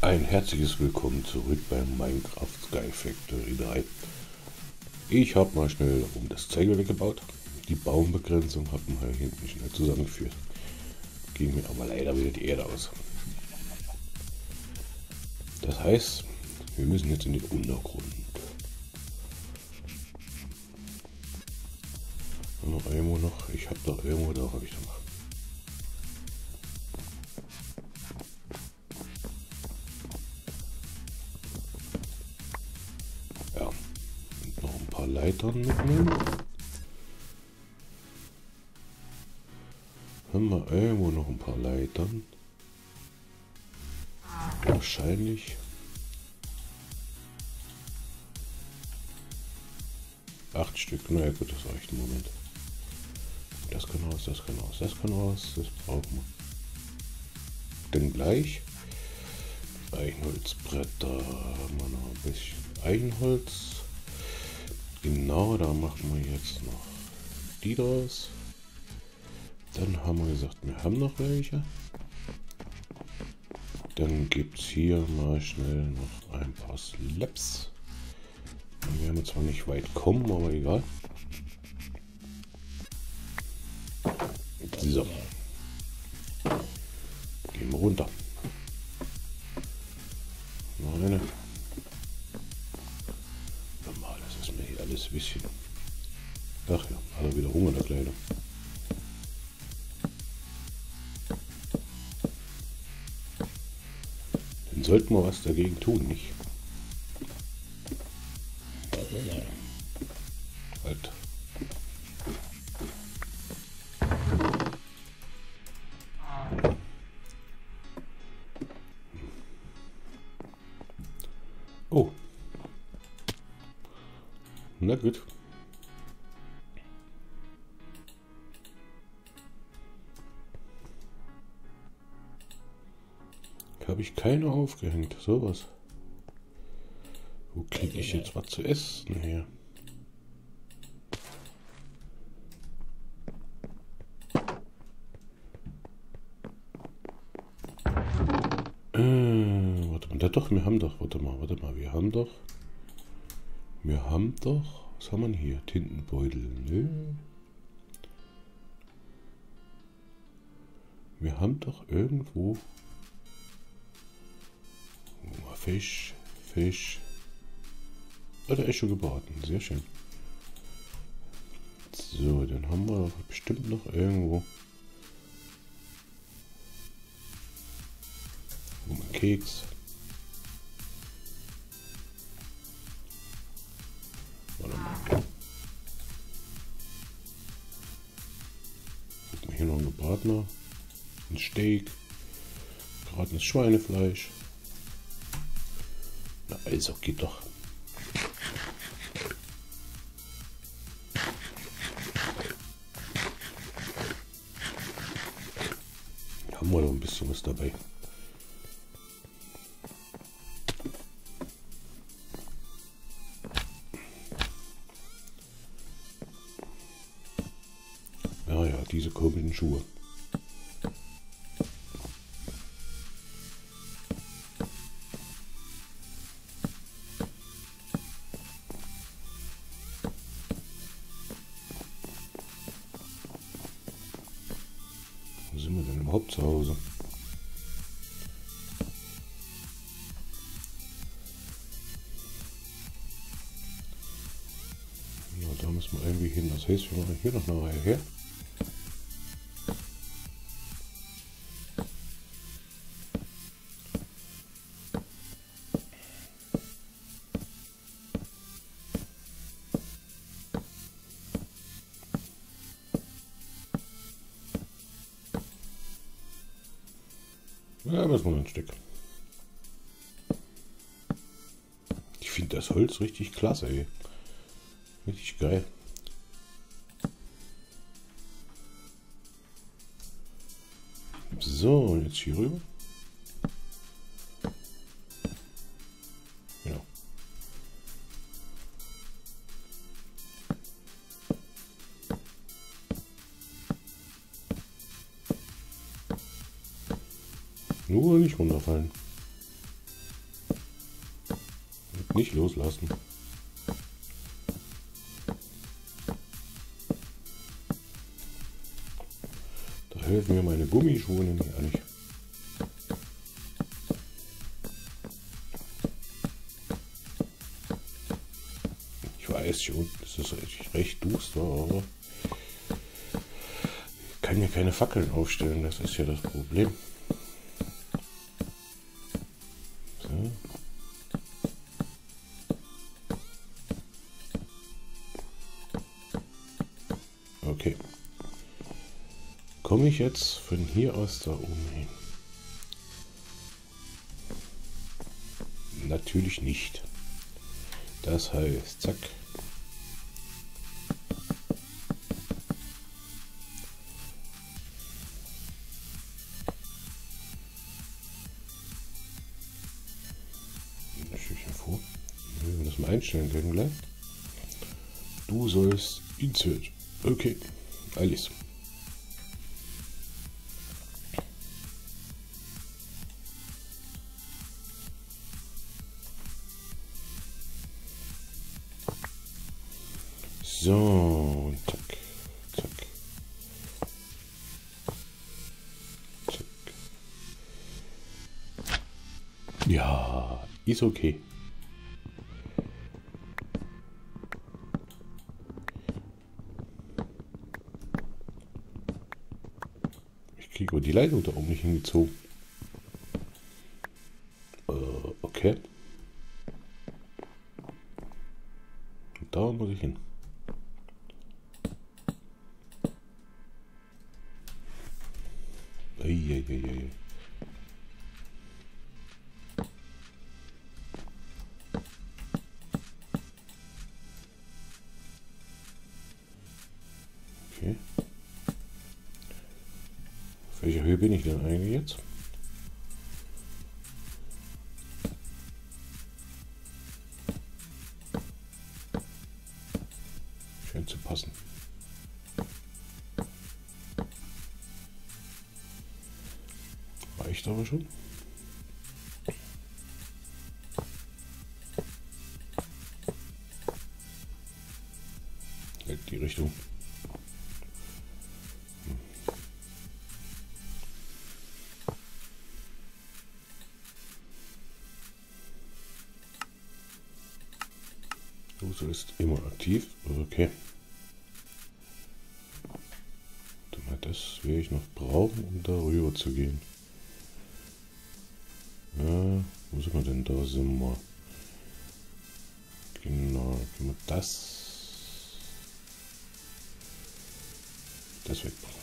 Ein herzliches Willkommen zurück beim Minecraft Sky Factory 3. Ich habe mal schnell um das Zeug weggebaut. Die Baumbegrenzung hat man hier hinten schnell zusammengeführt. Ging mir aber leider wieder die Erde aus. Das heißt, wir müssen jetzt in den Untergrund. Noch irgendwo noch. Ich habe doch irgendwo, da habe ich noch. Ja, und noch ein paar Leitern mitnehmen. Haben wir irgendwo noch ein paar Leitern? Wahrscheinlich 8 Stück. Naja gut, das reicht im Moment. Das kann raus, das kann raus, das kann raus, das brauchen wir. Denn gleich Eichenholzbretter haben wir noch ein bisschen Eichenholz. Genau, da machen wir jetzt noch die draus. Dann haben wir gesagt, wir haben noch welche. Dann gibt es hier mal schnell noch ein paar Slabs. Wir werden zwar nicht weit kommen, aber egal. So. Gehen wir runter. Noch eine. Normal, das ist mir hier alles ein bisschen. Ach ja, hat er wieder Hunger, der Kleine. Dann sollten wir was dagegen tun, nicht? Halt. Oh. Na gut. Habe ich keine aufgehängt. Sowas. Wo kriege ich jetzt was zu essen her? Warte mal, doch, wir haben doch, warte mal, wir haben doch, was haben wir hier? Tintenbeutel, nö. Wir haben doch irgendwo Fisch. Oh, der ist schon gebraten, sehr schön. So, dann haben wir doch bestimmt noch irgendwo einen Keks. Warte mal. Gucken wir hier noch ein gebratener, ein Steak, gebratenes Schweinefleisch. Na also, geht doch. Haben wir noch ein bisschen was dabei. Ja, ja, diese komischen Schuhe. Wo sind wir denn überhaupt zu Hause? Ja, da müssen wir irgendwie hin. Das heißt, wir machen hier noch eine Reihe her. Ja, müssen wir ein Stück. Ich finde das Holz richtig klasse, ey. Richtig geil. So, und jetzt hier rüber. Ja. Nur nicht runterfallen. Nicht loslassen. Da helfen mir meine Gummischuhe nicht. Ich weiß schon, es ist recht duster, aber ich kann mir keine Fackeln aufstellen, das ist ja das Problem. So. Okay. Komme ich jetzt von hier aus da oben hin? Natürlich nicht. Das heißt, zack. Vor. Wenn wir das mal einstellen können gleich. Du sollst insert. Okay, alles. So, und zack, zack, zack. Ja, ist okay. Ich kriege die Leitung da oben nicht hingezogen. Okay. Und da muss ich hin. Eieieiei. Okay. Auf welcher Höhe bin ich denn eigentlich jetzt? Scheint zu passen. Reicht aber schon. In die Richtung. Du ist immer aktiv. Okay. Das werde ich noch brauchen, um darüber zu gehen. Ja, wo sind wir denn? Da sind wir. Genau, können wir das wegmachen.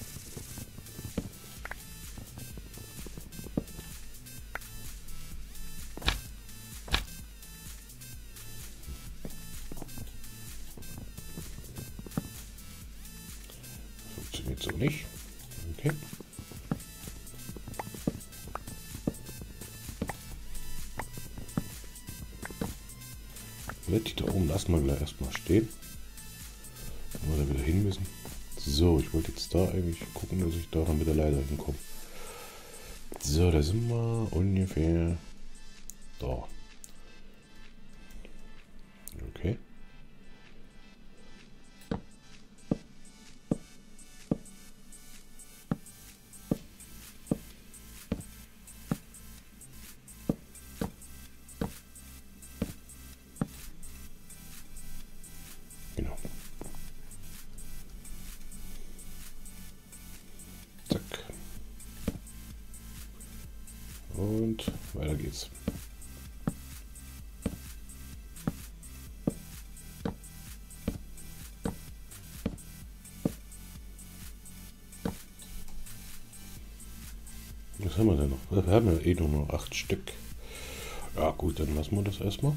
Funktioniert so nicht. Okay. Die da oben lassen wir gleich erstmal stehen. Wenn wir da wieder hin müssen. So, ich wollte jetzt da eigentlich gucken, dass ich da mit der Leiter hinkomme. So, da sind wir ungefähr da. Okay. Genau. Zack. Und weiter geht's. Was haben wir denn noch? Wir haben ja eh nur noch 8 Stück. Ja gut, dann lassen wir das erstmal.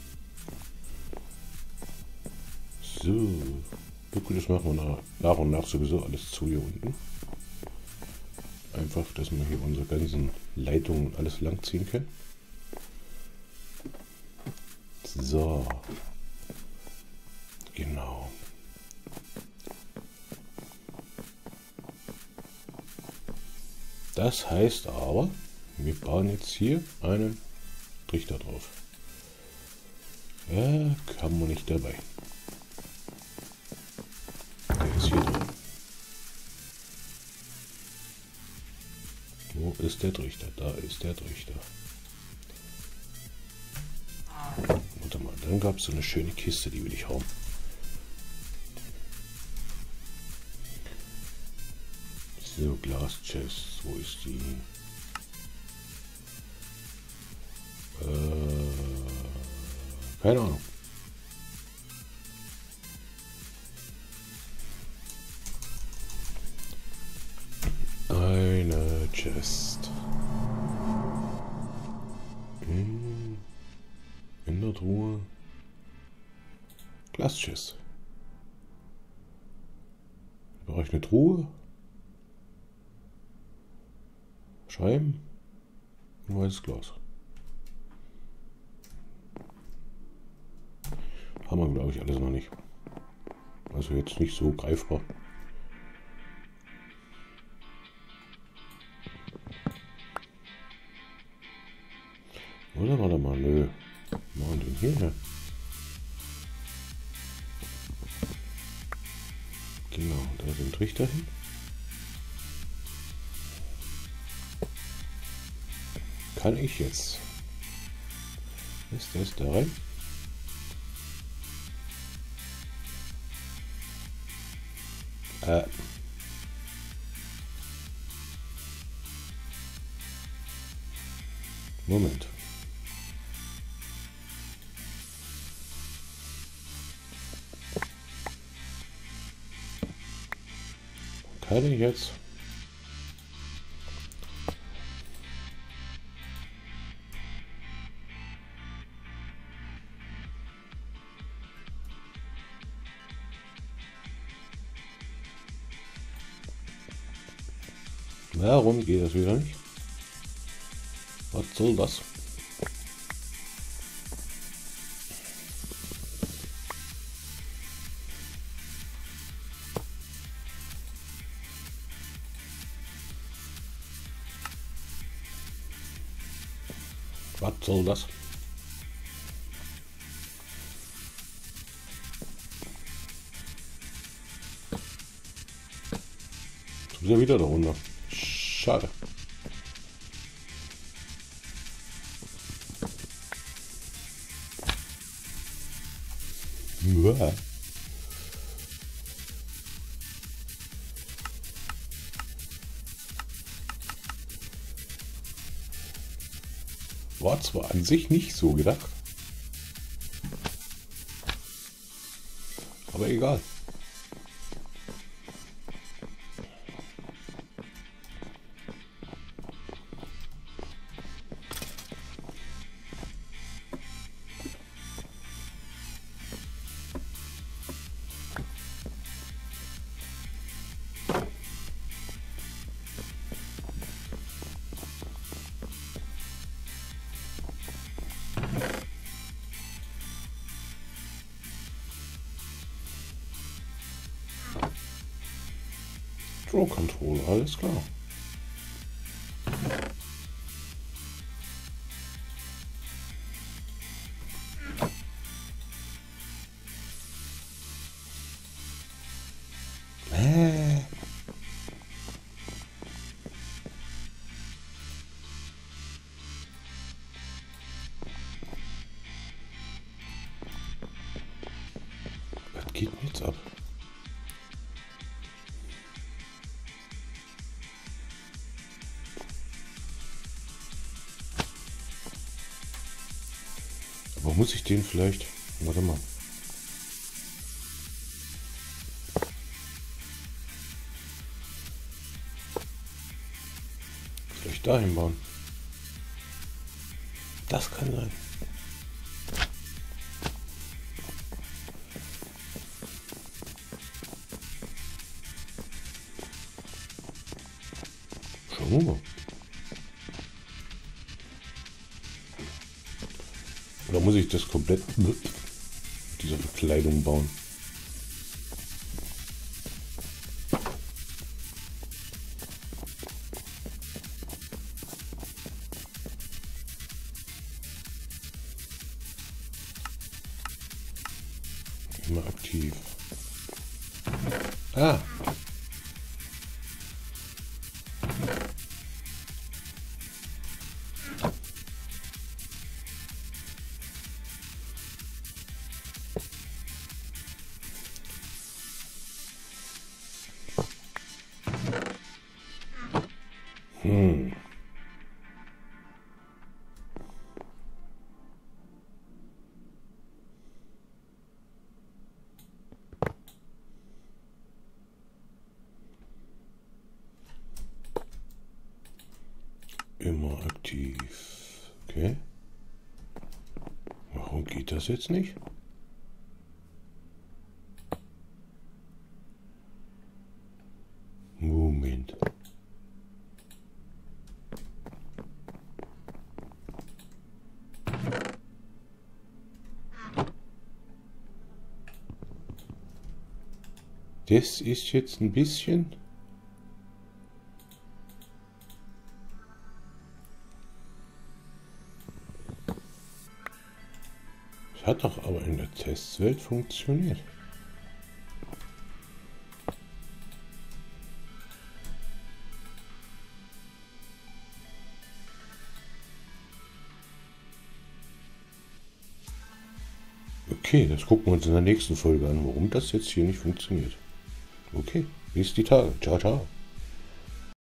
So. Das machen wir nach und nach sowieso alles zu hier unten. Einfach, dass wir hier unsere ganzen Leitungen alles lang ziehen können. So. Genau. Das heißt aber, wir bauen jetzt hier einen Trichter drauf. Haben wir nicht dabei. Der ist hier drin. Wo ist der Trichter? Da ist der Trichter. Warte mal, dann gab es so eine schöne Kiste, die will ich haben. So, Glass Chest, wo ist die? Keine Ahnung. Eine Chest. In der Truhe. Glass Chest. Da brauche ich eine Truhe. Scheiben. Und weißes Glas. Haben wir, glaube ich, alles noch nicht. Also jetzt nicht so greifbar. Oder warte mal, nö. Machen den hier, ne? Genau, da ist ein Trichter hin. Kann ich jetzt? Ist das da rein? Moment. Kann ich jetzt? Warum geht das wieder nicht? Was soll das? Was soll das? Jetzt ist er wieder da runter. Schade. Uah. War zwar an sich nicht so gedacht, aber egal. Draw Control, alles klar. Was geht denn jetzt ab? Aber muss ich den vielleicht... Warte mal. Vielleicht dahin bauen. Das kann sein. Schauen wir mal. Oder muss ich das komplett mit dieser Verkleidung bauen? Immer aktiv. Ah! Immer aktiv. Okay. Warum geht das jetzt nicht? Moment. Das ist jetzt ein bisschen... Es hat doch aber in der Testwelt funktioniert. Okay, das gucken wir uns in der nächsten Folge an, warum das jetzt hier nicht funktioniert. Okay, bis die Tage. Ciao, ciao.